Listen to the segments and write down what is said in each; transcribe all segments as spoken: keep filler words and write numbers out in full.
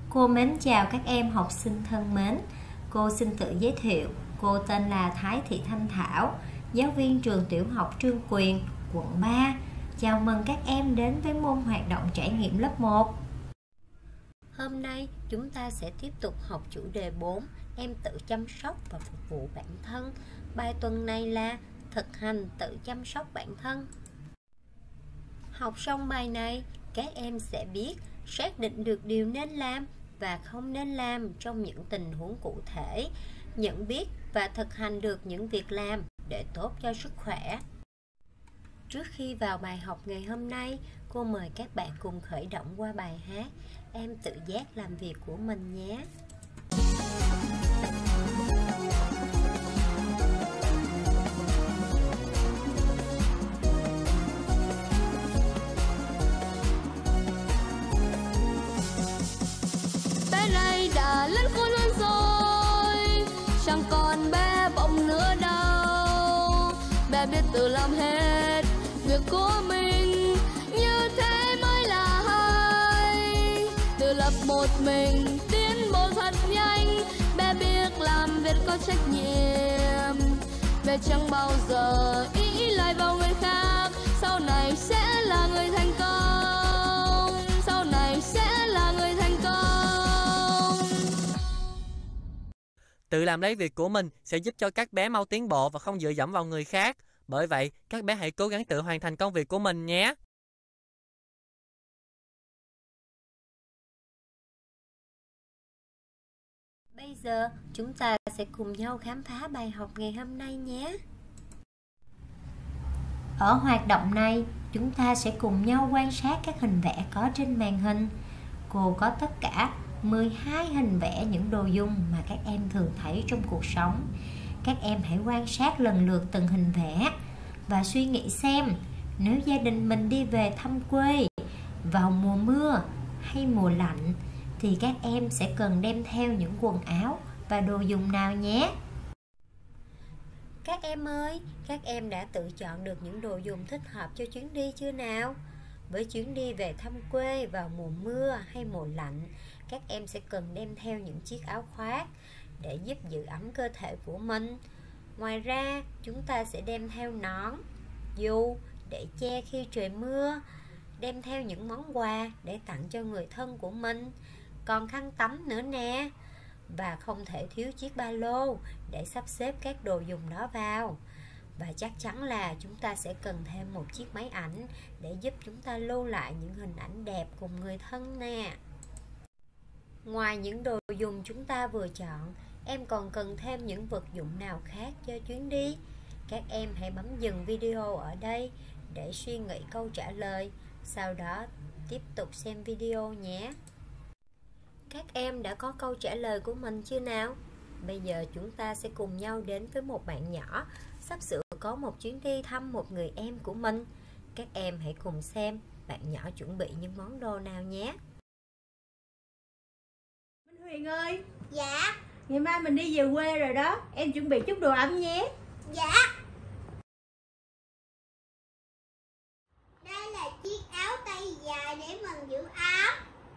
Cô mến chào các em học sinh thân mến. Cô xin tự giới thiệu. Cô tên là Thái Thị Thanh Thảo, giáo viên trường tiểu học Trương Quyền, quận ba. Chào mừng các em đến với môn hoạt động trải nghiệm lớp một. Hôm nay chúng ta sẽ tiếp tục học chủ đề bốn, em tự chăm sóc và phục vụ bản thân. Bài tuần này là thực hành tự chăm sóc bản thân. Học xong bài này, các em sẽ biết xác định được điều nên làm và không nên làm trong những tình huống cụ thể, nhận biết và thực hành được những việc làm để tốt cho sức khỏe. Trước khi vào bài học ngày hôm nay, cô mời các bạn cùng khởi động qua bài hát Em tự giác làm việc của mình nhé. Bé này đã lớn khôn hơn rồi, chẳng còn bé bỏng nữa đâu. Bé biết tự làm hết việc của mình, như thế mới là hay. Tự lập một mình, tiến bộ thật nhanh. Bé biết làm việc có trách nhiệm, bé chẳng bao giờ ý lại vào người khác. Sau này sẽ là người thành công, sau này sẽ là người thành công. Tự làm lấy việc của mình sẽ giúp cho các bé mau tiến bộ và không dựa dẫm vào người khác. Bởi vậy, các bé hãy cố gắng tự hoàn thành công việc của mình nhé. Bây giờ, chúng ta sẽ cùng nhau khám phá bài học ngày hôm nay nhé. Ở hoạt động này, chúng ta sẽ cùng nhau quan sát các hình vẽ có trên màn hình. Cô có tất cả mười hai hình vẽ những đồ dùng mà các em thường thấy trong cuộc sống. Các em hãy quan sát lần lượt từng hình vẽ và suy nghĩ xem nếu gia đình mình đi về thăm quê vào mùa mưa hay mùa lạnh thì các em sẽ cần đem theo những quần áo và đồ dùng nào nhé. Các em ơi, các em đã tự chọn được những đồ dùng thích hợp cho chuyến đi chưa nào? Với chuyến đi về thăm quê vào mùa mưa hay mùa lạnh, các em sẽ cần đem theo những chiếc áo khoác để giúp giữ ấm cơ thể của mình. Ngoài ra, chúng ta sẽ đem theo nón, dù để che khi trời mưa, đem theo những món quà để tặng cho người thân của mình, còn khăn tắm nữa nè. Và không thể thiếu chiếc ba lô để sắp xếp các đồ dùng đó vào. Và chắc chắn là chúng ta sẽ cần thêm một chiếc máy ảnh để giúp chúng ta lưu lại những hình ảnh đẹp cùng người thân nè. Ngoài những đồ dùng chúng ta vừa chọn, em còn cần thêm những vật dụng nào khác cho chuyến đi? Các em hãy bấm dừng video ở đây để suy nghĩ câu trả lời, sau đó tiếp tục xem video nhé. Các em đã có câu trả lời của mình chưa nào? Bây giờ chúng ta sẽ cùng nhau đến với một bạn nhỏ sắp sửa có một chuyến đi thăm một người em của mình. Các em hãy cùng xem bạn nhỏ chuẩn bị những món đồ nào nhé. Minh Huyền ơi. Dạ. Ngày mai mình đi về quê rồi đó, em chuẩn bị chút đồ ấm nhé. Dạ. Đây là chiếc áo tay dài để mình giữ ấm.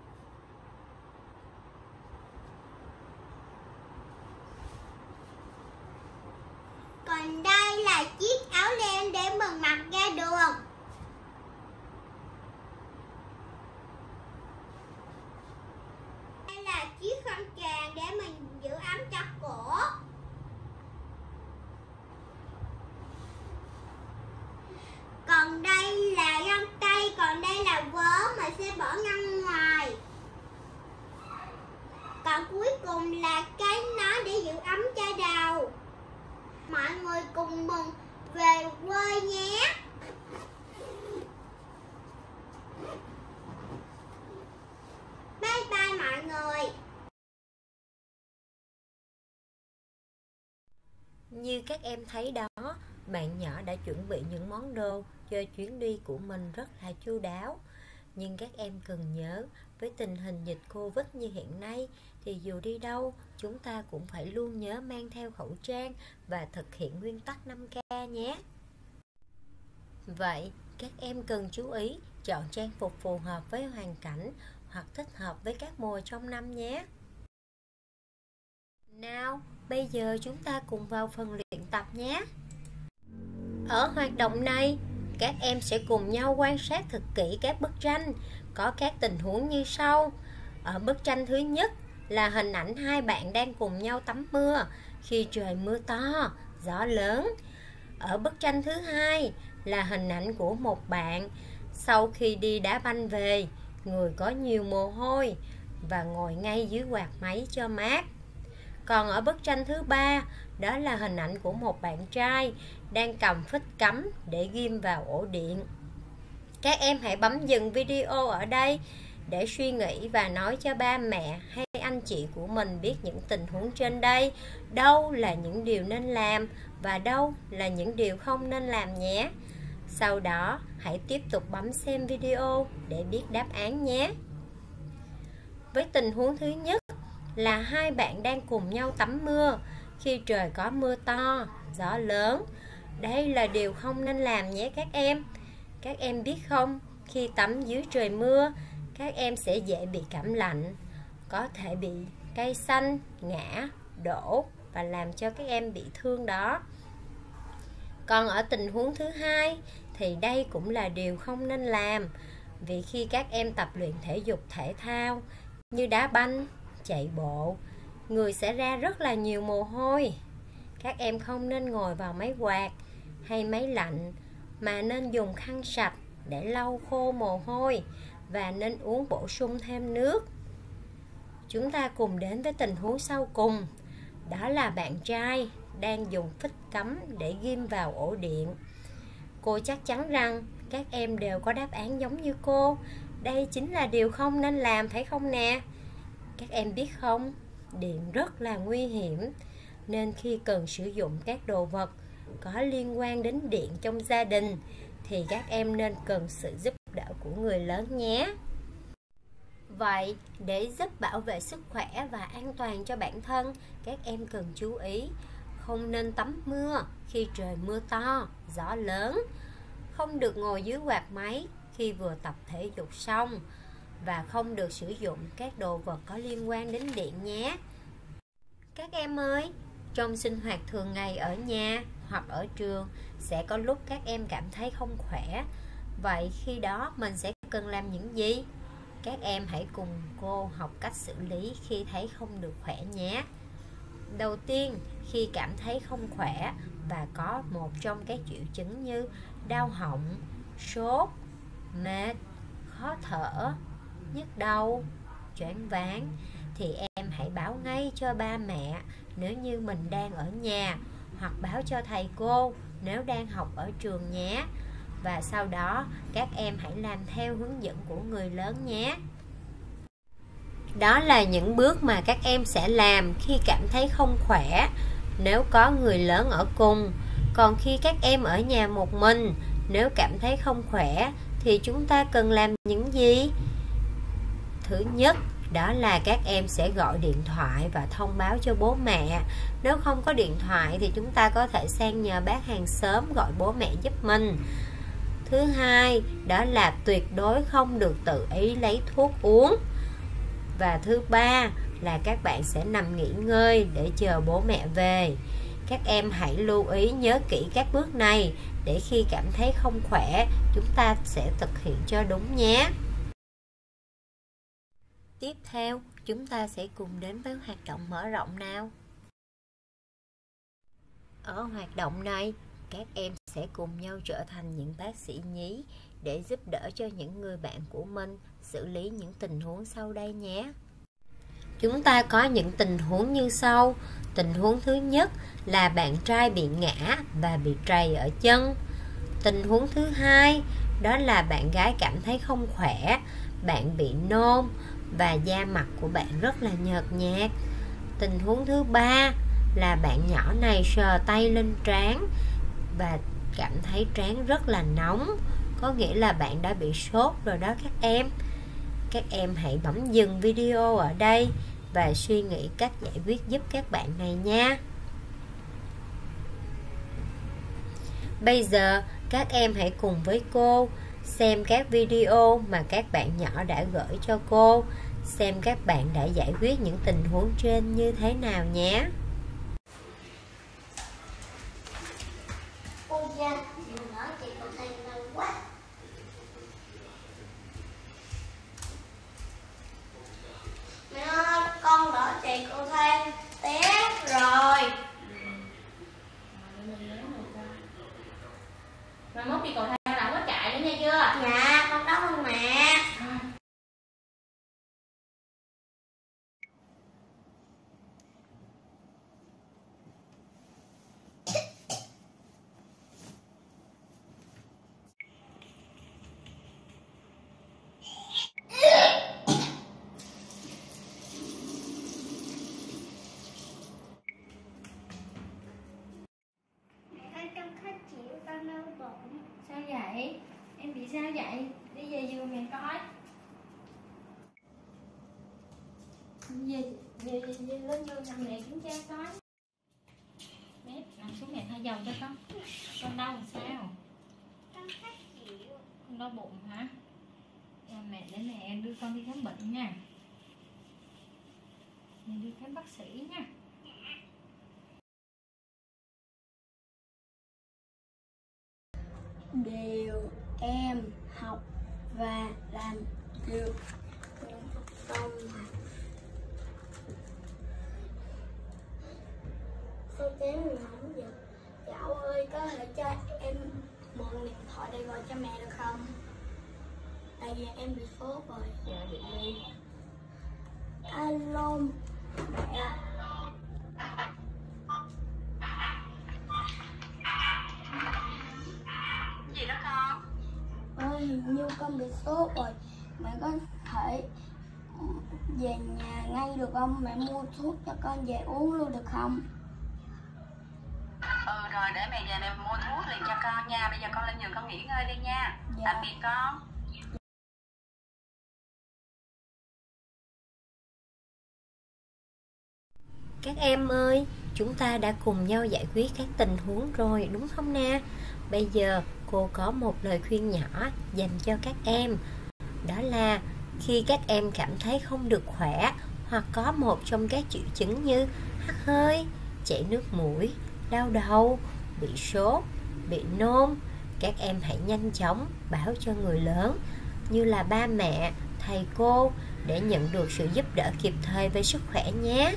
Còn đây là chiếc áo len để mình mặc ra đường. Đây là chiếc khăn choàng để mình giữ ấm cho cổ. Còn đây là găng tay, còn đây là vớ mà sẽ bỏ ngăn ngoài. Còn cuối cùng là cái nón để giữ ấm cho đầu. Mọi người cùng mừng về quê nhé. Bye bye mọi người. Như các em thấy đó, bạn nhỏ đã chuẩn bị những món đồ cho chuyến đi của mình rất là chu đáo. Nhưng các em cần nhớ, với tình hình dịch Covid như hiện nay thì dù đi đâu, chúng ta cũng phải luôn nhớ mang theo khẩu trang và thực hiện nguyên tắc năm K nhé. Vậy, các em cần chú ý chọn trang phục phù hợp với hoàn cảnh hoặc thích hợp với các mùa trong năm nhé. Nào, bây giờ chúng ta cùng vào phần luyện tập nhé. Ở hoạt động này, các em sẽ cùng nhau quan sát thật kỹ các bức tranh, có các tình huống như sau. Ở bức tranh thứ nhất là hình ảnh hai bạn đang cùng nhau tắm mưa khi trời mưa to, gió lớn. Ở bức tranh thứ hai là hình ảnh của một bạn sau khi đi đá banh về, người có nhiều mồ hôi và ngồi ngay dưới quạt máy cho mát. Còn ở bức tranh thứ ba, đó là hình ảnh của một bạn trai đang cầm phích cắm để ghim vào ổ điện. Các em hãy bấm dừng video ở đây để suy nghĩ và nói cho ba mẹ hay anh chị của mình biết những tình huống trên đây, đâu là những điều nên làm và đâu là những điều không nên làm nhé. Sau đó, hãy tiếp tục bấm xem video để biết đáp án nhé. Với tình huống thứ nhất là hai bạn đang cùng nhau tắm mưa khi trời có mưa to, gió lớn. Đây là điều không nên làm nhé các em. Các em biết không, khi tắm dưới trời mưa, các em sẽ dễ bị cảm lạnh, có thể bị cây xanh, ngã, đổ và làm cho các em bị thương đó. Còn ở tình huống thứ hai thì đây cũng là điều không nên làm, vì khi các em tập luyện thể dục thể thao như đá banh, chạy bộ, người sẽ ra rất là nhiều mồ hôi. Các em không nên ngồi vào máy quạt hay máy lạnh, mà nên dùng khăn sạch để lau khô mồ hôi và nên uống bổ sung thêm nước. Chúng ta cùng đến với tình huống sau cùng, đó là bạn trai đang dùng phích cắm để ghim vào ổ điện. Cô chắc chắn rằng các em đều có đáp án giống như cô. Đây chính là điều không nên làm, phải không nè? Các em biết không, điện rất là nguy hiểm, nên khi cần sử dụng các đồ vật có liên quan đến điện trong gia đình thì các em nên cần sự giúp đỡ của người lớn nhé. Vậy, để giúp bảo vệ sức khỏe và an toàn cho bản thân, các em cần chú ý không nên tắm mưa khi trời mưa to, gió lớn, không được ngồi dưới quạt máy khi vừa tập thể dục xong, và không được sử dụng các đồ vật có liên quan đến điện nhé. Các em ơi, trong sinh hoạt thường ngày ở nhà hoặc ở trường sẽ có lúc các em cảm thấy không khỏe. Vậy khi đó mình sẽ cần làm những gì? Các em hãy cùng cô học cách xử lý khi thấy không được khỏe nhé. Đầu tiên, khi cảm thấy không khỏe và có một trong các triệu chứng như đau họng, sốt, mệt, khó thở, nhức đầu, choáng váng, thì em hãy báo ngay cho ba mẹ nếu như mình đang ở nhà, hoặc báo cho thầy cô nếu đang học ở trường nhé. Và sau đó các em hãy làm theo hướng dẫn của người lớn nhé. Đó là những bước mà các em sẽ làm khi cảm thấy không khỏe nếu có người lớn ở cùng. Còn khi các em ở nhà một mình, nếu cảm thấy không khỏe thì chúng ta cần làm những gì? Thứ nhất, đó là các em sẽ gọi điện thoại và thông báo cho bố mẹ. Nếu không có điện thoại thì chúng ta có thể sang nhờ bác hàng xóm gọi bố mẹ giúp mình. Thứ hai, đó là tuyệt đối không được tự ý lấy thuốc uống. Và thứ ba là các bạn sẽ nằm nghỉ ngơi để chờ bố mẹ về. Các em hãy lưu ý nhớ kỹ các bước này để khi cảm thấy không khỏe, chúng ta sẽ thực hiện cho đúng nhé. Tiếp theo, chúng ta sẽ cùng đến với hoạt động mở rộng nào. Ở hoạt động này, các em sẽ cùng nhau trở thành những bác sĩ nhí để giúp đỡ cho những người bạn của mình xử lý những tình huống sau đây nhé. Chúng ta có những tình huống như sau. Tình huống thứ nhất là bạn trai bị ngã và bị trầy ở chân. Tình huống thứ hai, đó là bạn gái cảm thấy không khỏe, bạn bị nôn và da mặt của bạn rất là nhợt nhạt. Tình huống thứ ba là bạn nhỏ này sờ tay lên trán và cảm thấy trán rất là nóng, có nghĩa là bạn đã bị sốt rồi đó các em. Các em hãy bấm dừng video ở đây và suy nghĩ cách giải quyết giúp các bạn này nha. Bây giờ các em hãy cùng với cô xem các video mà các bạn nhỏ đã gửi cho cô, xem các bạn đã giải quyết những tình huống trên như thế nào nhé. Cô Giang, đừng nói chị cậu Thanh lâu quá. Mẹ ơi, con đỡ chị cậu Thanh té rồi. Mai mốt đi cầu thang là không có chạy nữa nha chưa? Dạ, con cảm ơn mẹ. Sao vậy? Em bị sao vậy? Đi về giường mẹ coi. Về về về, về lên giường nằm mẹ kiểm tra coi. Mẹ nằm xuống mẹ thay dầu cho con. Con đau làm sao? Con khó chịu. Con đau bụng hả? Dạ, mẹ để mẹ đưa con đi khám bệnh nha. Mẹ đi khám bác sĩ nha. Điều em học và làm được không? Sao chén người không vậy? Cháu ơi, có thể cho em mượn điện thoại để gọi cho mẹ được không? Tại vì em bị sốt rồi. Dạ điện đi. Alo mẹ. Gì đó con? Ơi, hình như con bị sốt rồi. Mẹ có thể về nhà ngay được không? Mẹ mua thuốc cho con về uống luôn được không? Ừ rồi, để mẹ về mẹ mua thuốc liền cho con nha. Bây giờ con lên giường con nghỉ ngơi đi nha. Dạ. Tạm biệt con. Các em ơi, chúng ta đã cùng nhau giải quyết các tình huống rồi đúng không nè? Bây giờ cô có một lời khuyên nhỏ dành cho các em. Đó là khi các em cảm thấy không được khỏe hoặc có một trong các triệu chứng như hắt hơi, chảy nước mũi, đau đầu, bị sốt, bị nôn, các em hãy nhanh chóng báo cho người lớn như là ba mẹ, thầy cô để nhận được sự giúp đỡ kịp thời về sức khỏe nhé.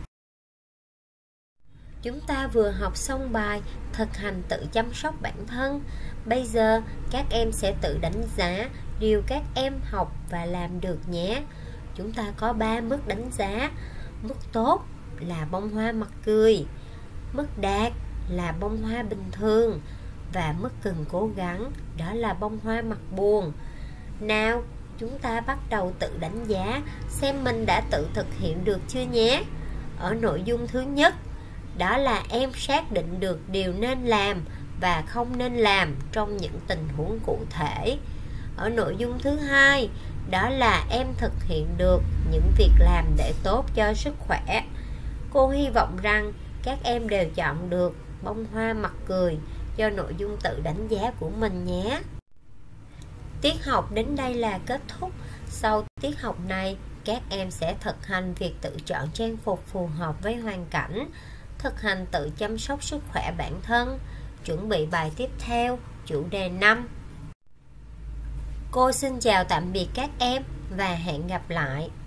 Chúng ta vừa học xong bài thực hành tự chăm sóc bản thân. Bây giờ các em sẽ tự đánh giá điều các em học và làm được nhé. Chúng ta có ba mức đánh giá. Mức tốt là bông hoa mặt cười, mức đạt là bông hoa bình thường và mức cần cố gắng đó là bông hoa mặt buồn. Nào, chúng ta bắt đầu tự đánh giá xem mình đã tự thực hiện được chưa nhé. Ở nội dung thứ nhất, đó là em xác định được điều nên làm và không nên làm trong những tình huống cụ thể. Ở nội dung thứ hai, đó là em thực hiện được những việc làm để tốt cho sức khỏe. Cô hy vọng rằng các em đều chọn được bông hoa mặt cười cho nội dung tự đánh giá của mình nhé. Tiết học đến đây là kết thúc. Sau tiết học này, các em sẽ thực hành việc tự chọn trang phục phù hợp với hoàn cảnh, thực hành tự chăm sóc sức khỏe bản thân, chuẩn bị bài tiếp theo, chủ đề năm. Cô xin chào tạm biệt các em và hẹn gặp lại.